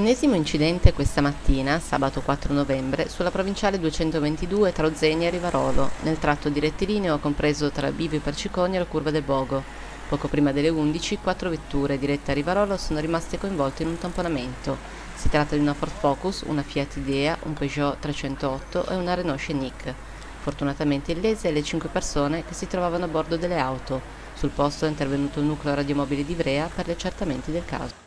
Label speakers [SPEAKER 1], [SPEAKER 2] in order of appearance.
[SPEAKER 1] Ennesimo incidente questa mattina, sabato 4 novembre, sulla provinciale 222 tra Ozzeni e Rivarolo, nel tratto di rettilineo compreso tra Bivio Perciconia e la curva del Bogo. Poco prima delle 11, 4 vetture dirette a Rivarolo sono rimaste coinvolte in un tamponamento. Si tratta di una Ford Focus, una Fiat Idea, un Peugeot 308 e una Renault Scenic. Fortunatamente illese le 5 persone che si trovavano a bordo delle auto. Sul posto è intervenuto il nucleo radiomobile di Ivrea per gli accertamenti del caso.